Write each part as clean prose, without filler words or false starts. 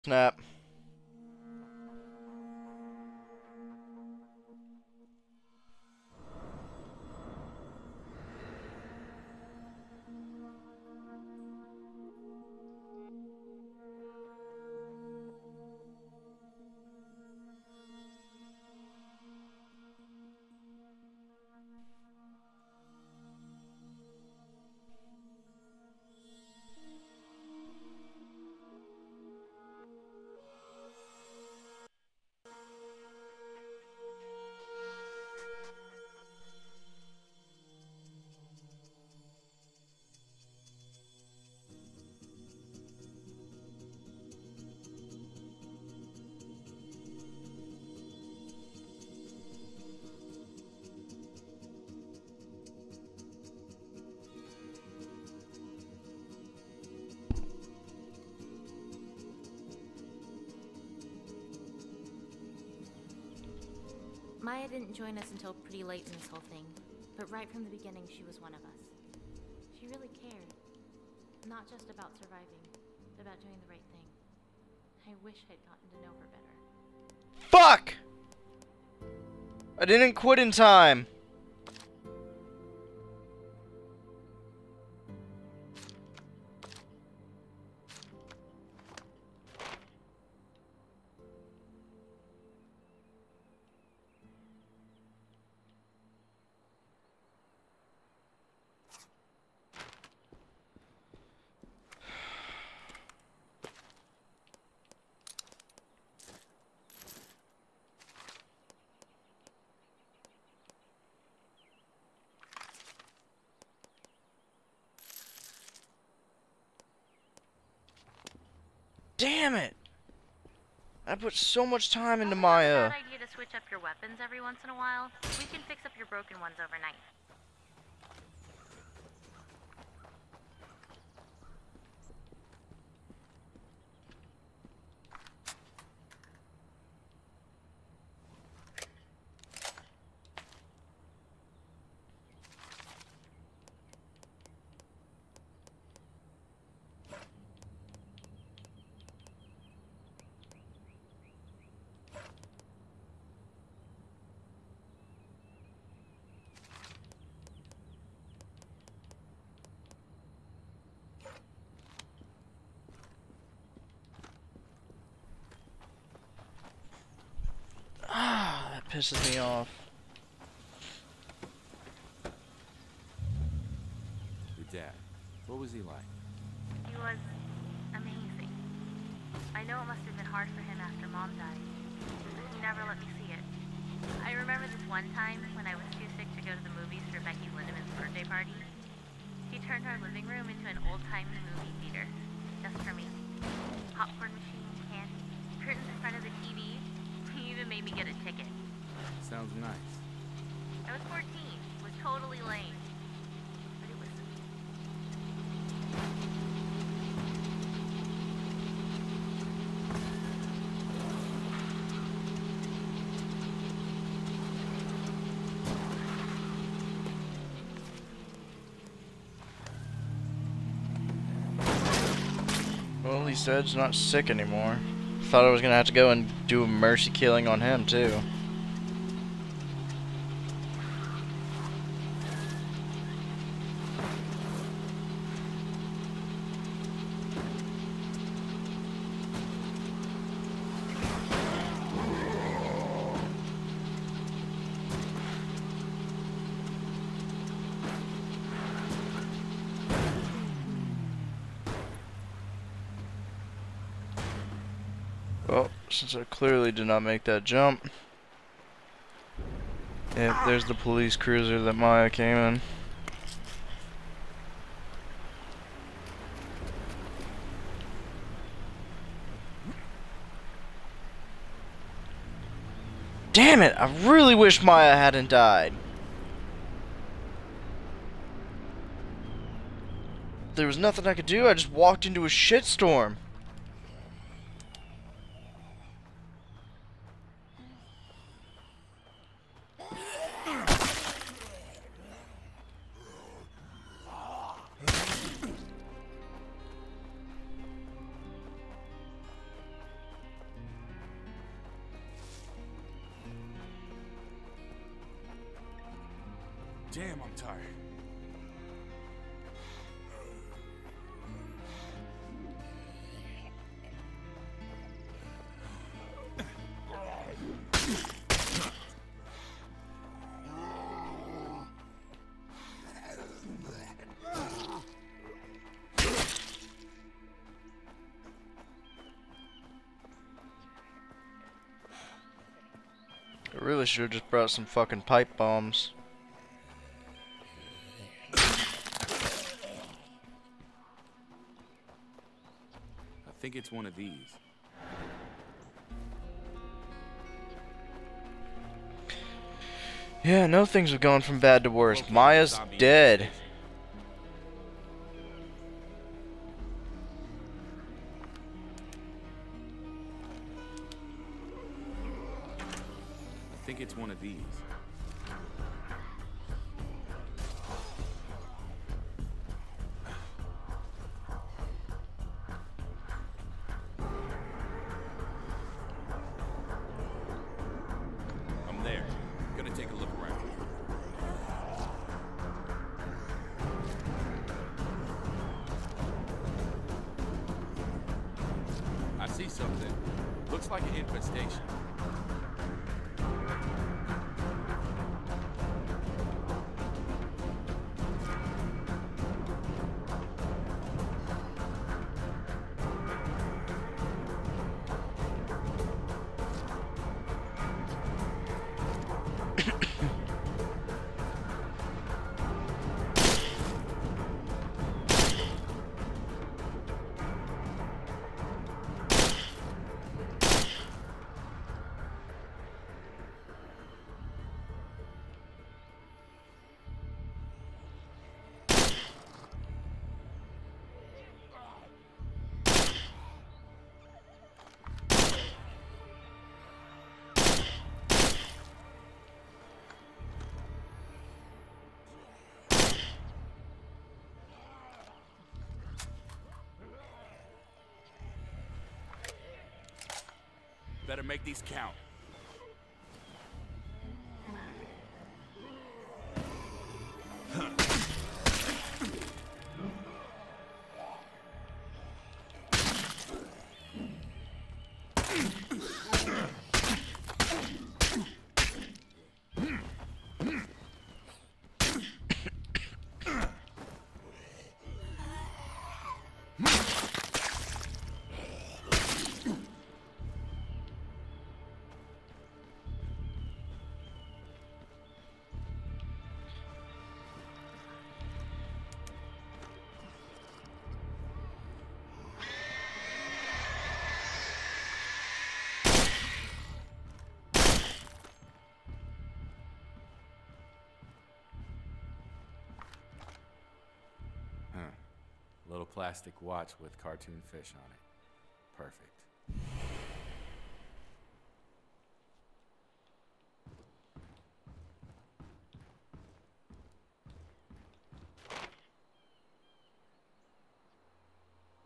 Snap. Maya didn't join us until pretty late in this whole thing, but right from the beginning she was one of us. She really cared. Not just about surviving, but about doing the right thing. I wish I'd gotten to know her better. Fuck! I didn't quit in time. Damn it! I put so much time into Maya. Bad idea to switch up your weapons every once in a while. We can fix up your broken ones overnight. Ah, that pisses me off. Your dad, what was he like? He was amazing. I know it must have been hard for him after Mom died, but he never let me see it. I remember this one time when I was too sick to go to the movies for Becky Lindeman's birthday party. He turned our living room into an old-timey movie theater, just for me. Popcorn machine, candy, curtains in front of the TV. He even made me get a ticket. Sounds nice. I was 14. It was totally lame. But it was... Well, he said he's not sick anymore. Thought I was gonna have to go and do a mercy killing on him too. Well, since I clearly did not make that jump. Yep, there's the police cruiser that Maya came in. Damn it! I really wish Maya hadn't died. There was nothing I could do, I just walked into a shitstorm. Damn, I'm tired. I really should have just brought some fucking pipe bombs. I think it's one of these. Yeah, no, things have gone from bad to worse. Located Maya's zombie dead. infestation. I think it's one of these. I'm there. Gonna take a look around. I see something. Looks like an infestation. Better make these count. Little plastic watch with cartoon fish on it. Perfect.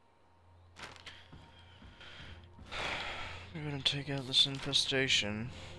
We're gonna take out this infestation.